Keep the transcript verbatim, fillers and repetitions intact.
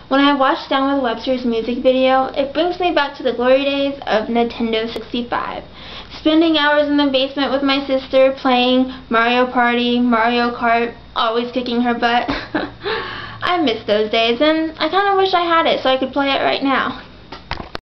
When I watch Down with Webster's music video, it brings me back to the glory days of Nintendo sixty-five. Spending hours in the basement with my sister playing Mario Party, Mario Kart, always kicking her butt. I miss those days, and I kind of wish I had it so I could play it right now.